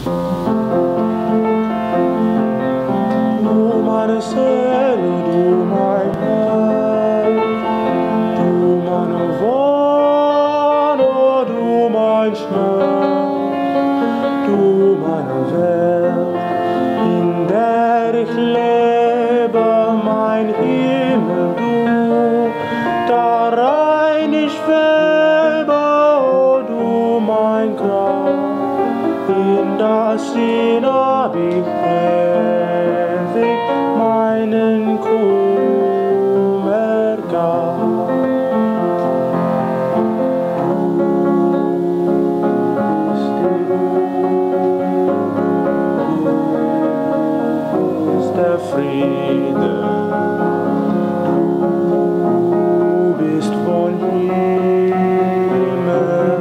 Du meine Seele, du mein Herz, du meine Wonne, du mein Schmerz, du meine Welt, in der ich lebe, mein Himmel, du, darein ich schwebe, oh du mein Grab, in das hab ich ewig meinen Kummer gab. Der Friede, du bist von Himmel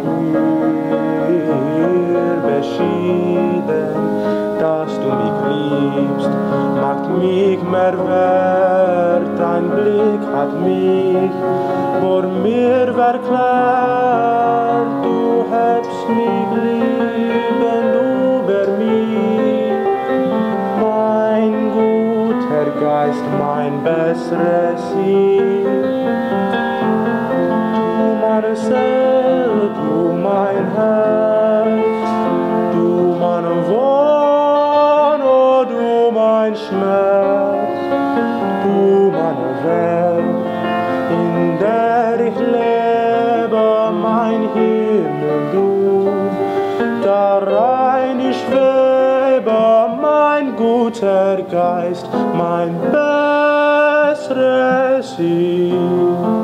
mir beschieden, dass du mich liebst, macht mich mehr wert, dein Blick hat mich vor mir verklärt, du hebst mich liebend über mich, mein guter Geist, mein besseres Ziel. Du meine Seele, du mein Herz, du meine Wonne, du mein Schmerz, du meine Welt, in der ich lebe, mein Himmel, du, darein ich schwebe, mein guter Geist, mein besseres Ziel.